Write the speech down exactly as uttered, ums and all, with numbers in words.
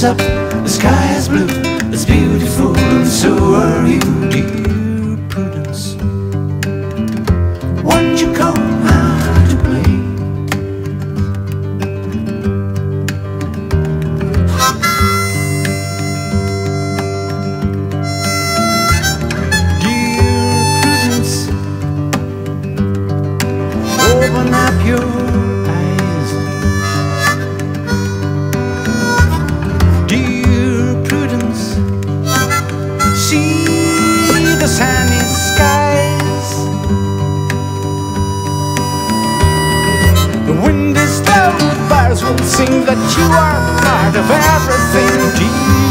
sun's up, the sky is blue, it's beautiful, and so are you, dear Prudence. Won't you come out to play? Dear Prudence, open up your sunny skies. The wind is low, birds will sing that you are part of everything, dear